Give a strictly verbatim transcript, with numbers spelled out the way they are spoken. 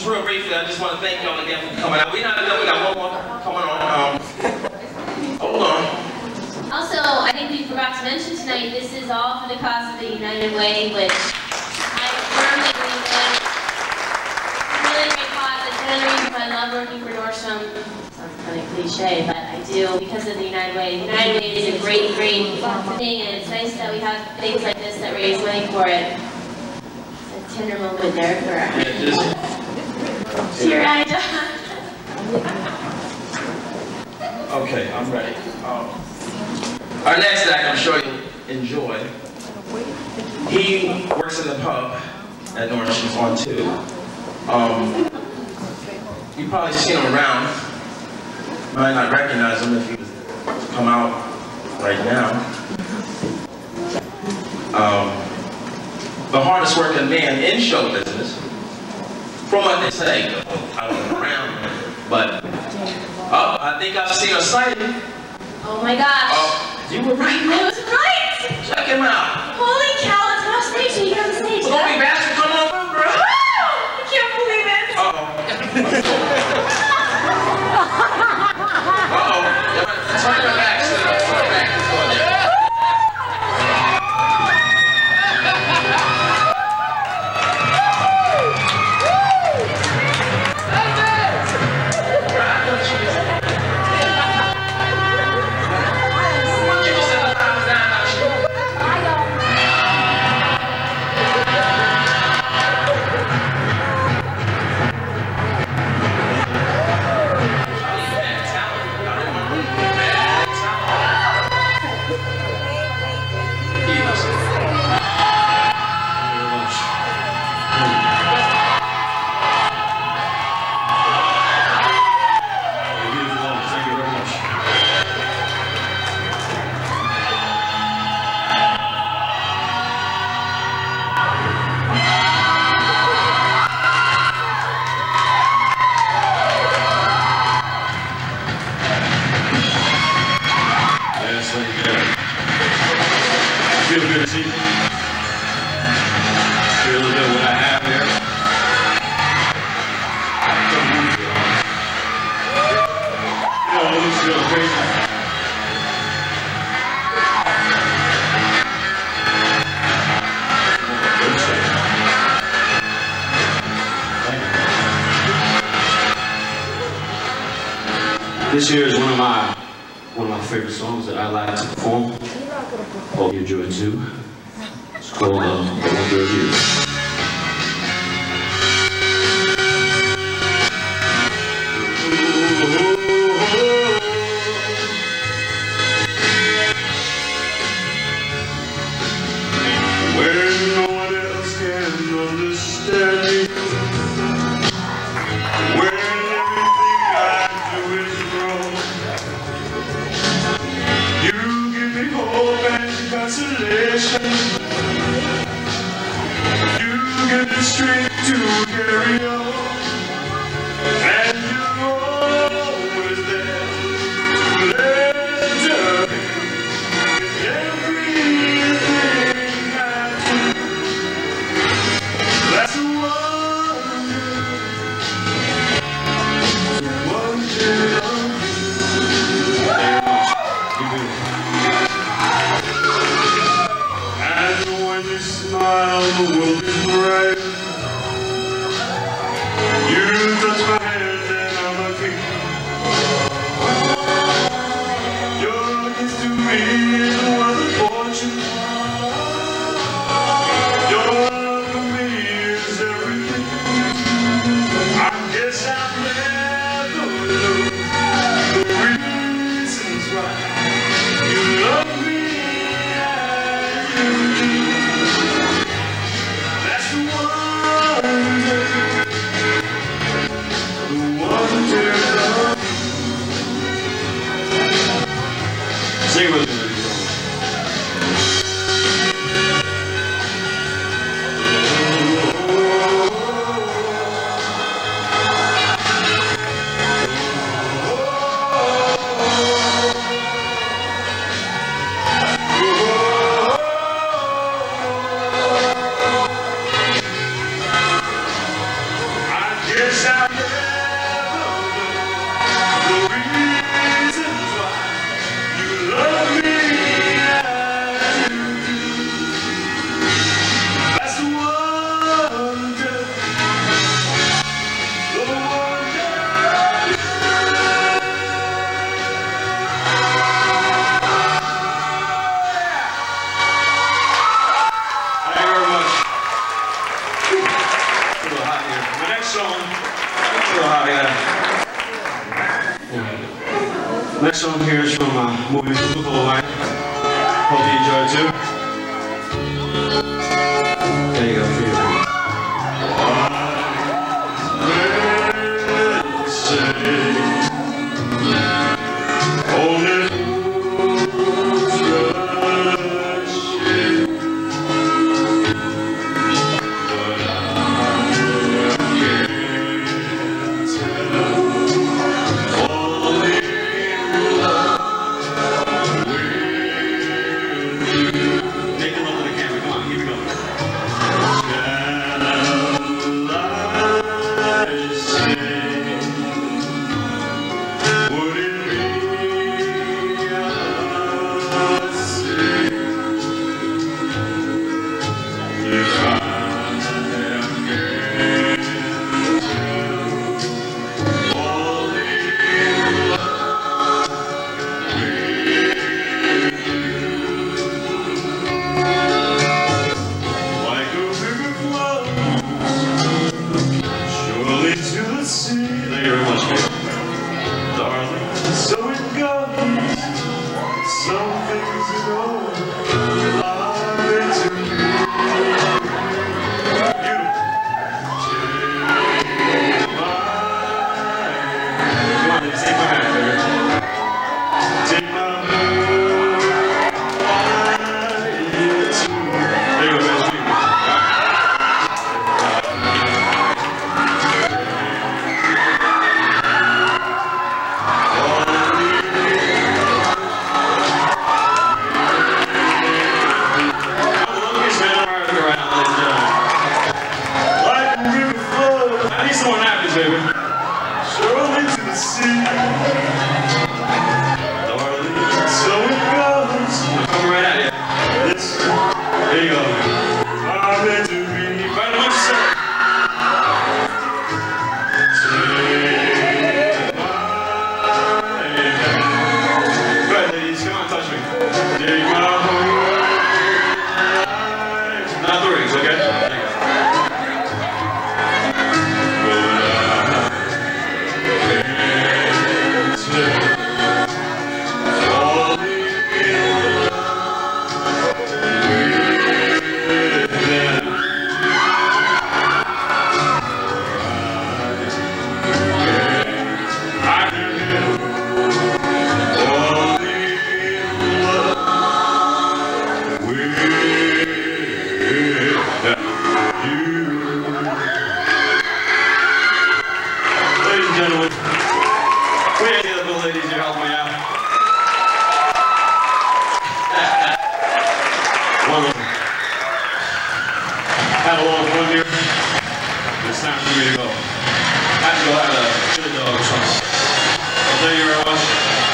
just real briefly, I just want to thank y'all again for coming out. We're not done, we got one more coming on. Um, hold on. Also, I think we forgot to mention tonight, this is all for the cause of the United Way, which I firmly believe in. It's a really great cause. It's one of the reasons I love working for Nordstrom. Sounds kind of cliche, but I do because of the United Way. The United Way is a great, great thing, and it's nice that we have things like this that raise money for it. It's a tender moment there for Tear eye, John. Okay, I'm ready. Um, our next act, I'm sure you'll enjoy. He works in the pub at Nordstrom on two. Um, you probably seen him around. Might not recognize him if he was to come out right now. Um, the hardest working man in show business, from what they say, I don't know around, but oh, I think I've seen a sighting. Oh my gosh. Oh, you were right. I was right. Check him out. Holy cow, it's off stage. So you get on the stage. Don't be bastard, come on over, bro. I can't believe it. Uh-oh. Uh-oh. Turn your back to the turn your back to the This here is one of my one of my favorite songs that I like to perform. Hope you enjoy it too. It's called uh, Wonder of You. When no one else can understand me, when everything I do is wrong, you give me hope and consolation. You give me strength to carry on, and you're always there to lend a hand in everything. That's the and when you smile, the world is bright. You touch my hand and I'm a king. Your kiss to me is a wonderful fortune. Your love for me is everything. I guess I'll never know the reasons why you love me as you do. That's the wonder. next song here is from a movie called Life. Hope you enjoy it too. There you go, for you. Have a long fun here. It's time for me to go. I have to go have a chili dog or something. I'll tell you very much.